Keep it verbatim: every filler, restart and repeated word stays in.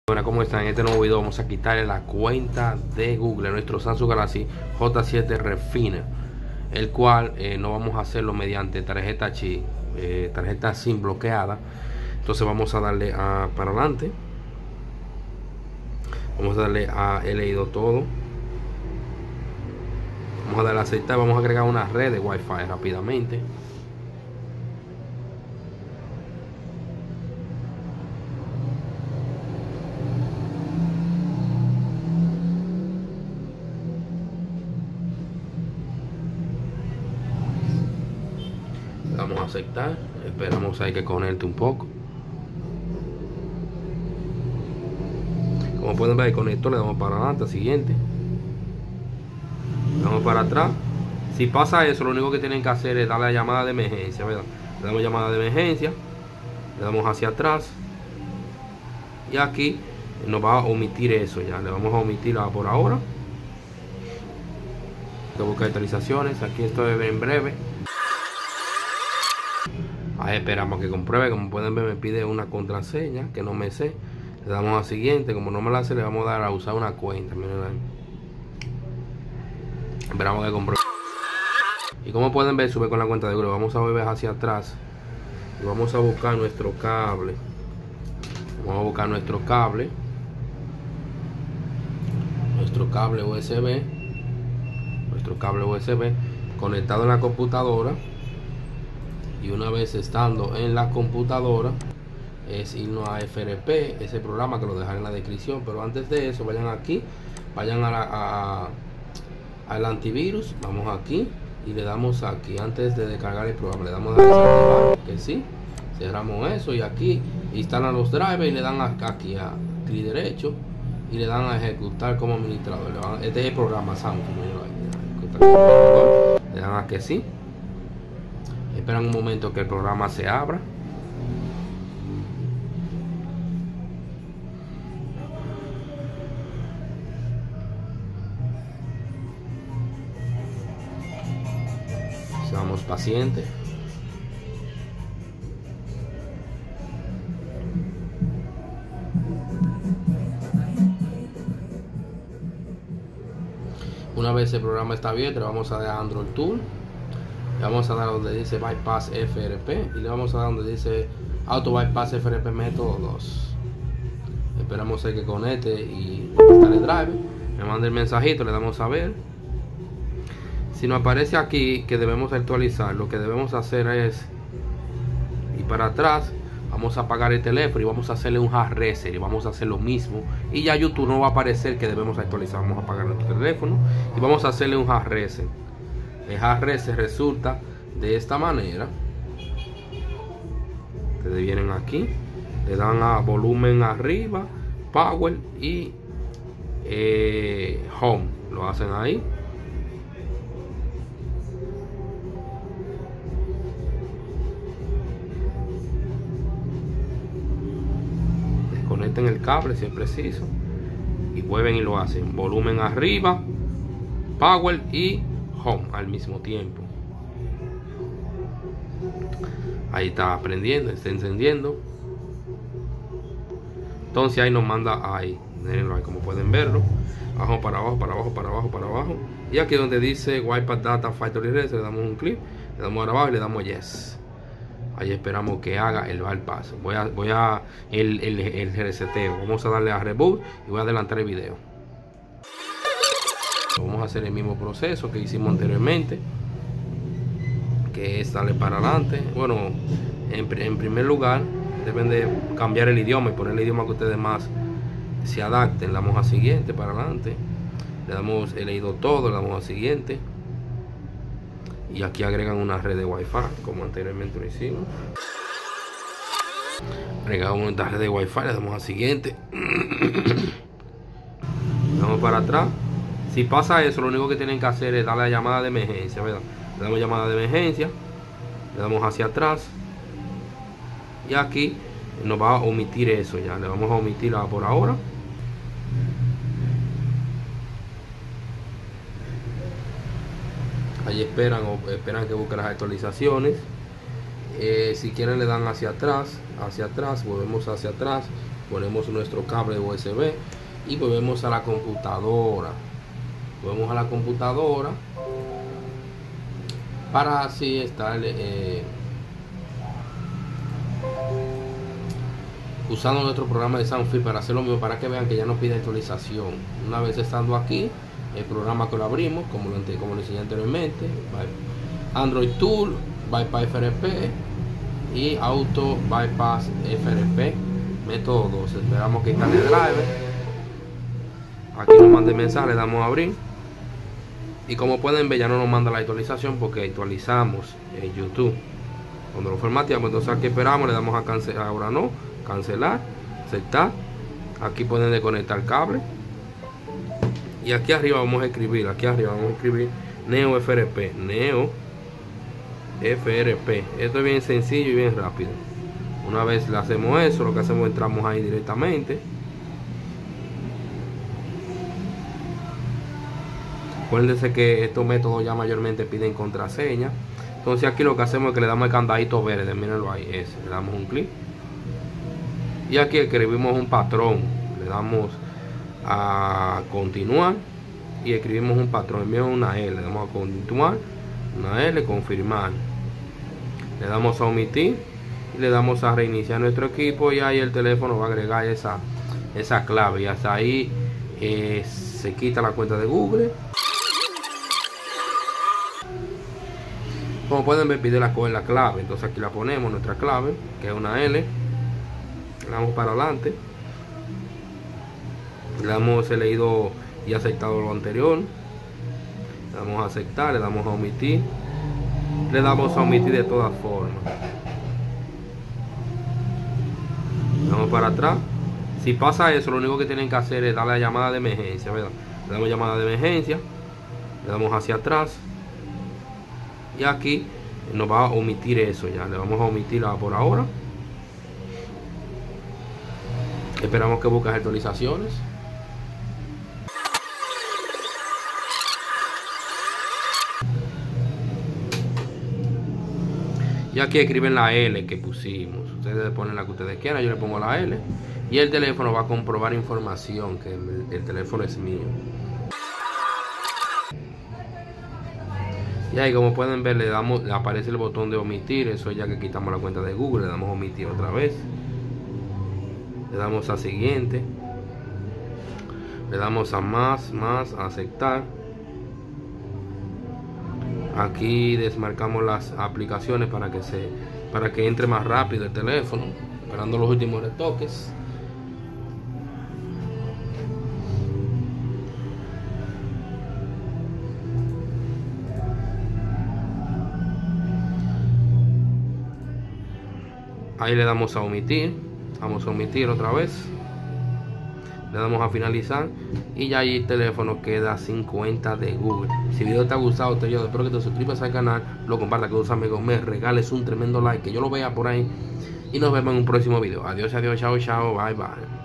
Bueno, ¿cómo están? En este nuevo video vamos a quitarle la cuenta de Google a nuestro Samsung Galaxy J siete Refine, el cual eh, no vamos a hacerlo mediante tarjeta chip, eh, tarjeta SIM bloqueada. Entonces vamos a darle a para adelante, vamos a darle a he leído todo, vamos a darle a aceptar, vamos a agregar una red de Wi-Fi rápidamente. Vamos a aceptar, esperamos ahí que conecte un poco. Como pueden ver, conectó, le damos para adelante, siguiente, le damos para atrás. Si pasa eso, lo único que tienen que hacer es darle la llamada de emergencia, ¿verdad? Le damos llamada de emergencia, le damos hacia atrás y aquí nos va a omitir eso. Ya le vamos a omitirla por ahora. Hay que buscar actualizaciones, aquí esto es en breve. Ahí esperamos que compruebe. Como pueden ver, me pide una contraseña que no me sé. Le damos a siguiente. Como no me la sé, le vamos a dar a usar una cuenta. Miren ahí. Esperamos que compruebe. Y como pueden ver, sube con la cuenta de Google. Vamos a volver hacia atrás y vamos a buscar nuestro cable. Vamos a buscar nuestro cable. Nuestro cable U S B. Nuestro cable U S B conectado en la computadora. Y una vez estando en la computadora es irnos a F R P, ese programa que lo dejaré en la descripción. Pero antes de eso, vayan aquí, vayan a la, a, al antivirus, vamos aquí y le damos aquí antes de descargar el programa, le damos a desactivar, que sí, cerramos eso y aquí instalan los drivers y le dan a, aquí a clic derecho y le dan a ejecutar como administrador. Le van, este es el programa Samsung, le dan a que sí. Esperan un momento que el programa se abra. Seamos pacientes. Una vez el programa está abierto, le vamos a dar a Android Tool. Le vamos a dar donde dice Bypass F R P y le vamos a dar donde dice Auto Bypass F R P método dos. Esperamos a que conecte y está el driver. Me manda el mensajito, le damos a ver. Si nos aparece aquí que debemos actualizar, lo que debemos hacer es ir para atrás. Vamos a apagar el teléfono y vamos a hacerle un hard reset y vamos a hacer lo mismo. Y ya YouTube no va a aparecer que debemos actualizar. Vamos a apagar nuestro teléfono y vamos a hacerle un hard reset. El hard reset resulta de esta manera. Ustedes vienen aquí, le dan a volumen arriba, power y eh, home, lo hacen ahí. Desconecten el cable si es preciso y vuelven y lo hacen. Volumen arriba, power y home al mismo tiempo. Ahí está prendiendo, está encendiendo. Entonces ahí nos manda ahí, ahí como pueden verlo, abajo para abajo, para abajo, para abajo, para abajo. Y aquí donde dice Wi-Fi Data Factory Reset, le damos un clic, le damos ahora abajo y le damos yes. Ahí esperamos que haga el bypass. Voy a, voy a el, el, el reseteo. Vamos a darle a reboot y voy a adelantar el video. Vamos a hacer el mismo proceso que hicimos anteriormente, que es darle para adelante. Bueno, en, en primer lugar deben de cambiar el idioma y poner el idioma que ustedes más se adapten. Le damos a siguiente, para adelante, le damos he leído todo, le damos a siguiente y aquí agregan una red de Wi-Fi como anteriormente lo hicimos. Agregamos una red de Wi-Fi, le damos a siguiente, le damos para atrás. Si pasa eso, lo único que tienen que hacer es darle la llamada de emergencia, ¿verdad? Le damos llamada de emergencia, le damos hacia atrás y aquí nos va a omitir eso. Ya le vamos a omitirla por ahora. Ahí esperan o esperan que busque las actualizaciones. Eh, si quieren le dan hacia atrás hacia atrás, volvemos hacia atrás, ponemos nuestro cable U S B y volvemos a la computadora. Volvemos a la computadora para así estar eh, usando nuestro programa de Soundfeed para hacer lo mismo, para que vean que ya no pide actualización. Una vez estando aquí, el programa que lo abrimos, como lo, como lo enseñé anteriormente, Android Tool, Bypass F R P y Auto Bypass F R P método dos. Esperamos que instale el driver. Aquí nos manda el mensaje, le damos a abrir y como pueden ver ya no nos manda la actualización porque actualizamos en YouTube. Cuando lo formateamos, entonces aquí esperamos, le damos a cancelar, ahora no, cancelar, aceptar. Aquí pueden desconectar el cable y aquí arriba vamos a escribir, aquí arriba vamos a escribir Neo F R P, Neo F R P. Esto es bien sencillo y bien rápido. Una vez le hacemos eso, lo que hacemos, entramos ahí directamente. Acuérdense que estos métodos ya mayormente piden contraseña. Entonces aquí lo que hacemos es que le damos el candadito verde, mírenlo ahí, ese, le damos un clic y aquí escribimos un patrón, le damos a continuar y escribimos un patrón, enviamos una L, le damos a continuar, una L, confirmar, le damos a omitir y le damos a reiniciar nuestro equipo y ahí el teléfono va a agregar esa, esa clave y hasta ahí eh, se quita la cuenta de Google. Como pueden ver, pide la, la clave, entonces aquí la ponemos, nuestra clave, que es una L, le damos para adelante, le damos el leído y aceptado lo anterior, le damos a aceptar, le damos a omitir, le damos a omitir de todas formas, le damos para atrás. Si pasa eso, lo único que tienen que hacer es darle la llamada de emergencia, ¿verdad? Le damos llamada de emergencia, le damos hacia atrás y aquí nos va a omitir eso, ya le vamos a omitirla por ahora. Esperamos que busque actualizaciones. Y aquí escriben la L que pusimos. Ustedes ponen la que ustedes quieran, yo le pongo la L y el teléfono va a comprobar información que el, el teléfono es mío. Y ahí, como pueden ver, le damos, le aparece el botón de omitir. Eso ya que quitamos la cuenta de Google, le damos a omitir otra vez, le damos a siguiente, le damos a más, más, a aceptar. Aquí desmarcamos las aplicaciones para que se para que entre más rápido el teléfono, esperando los últimos retoques. Ahí le damos a omitir, vamos a omitir otra vez, le damos a finalizar y ya ahí el teléfono queda sin cuenta de Google. Si el video te ha gustado, te ayudo, espero que te suscribas al canal, lo compartas con tus amigos, me regales un tremendo like, que yo lo vea por ahí y nos vemos en un próximo video. Adiós, adiós, chao, chao, bye, bye.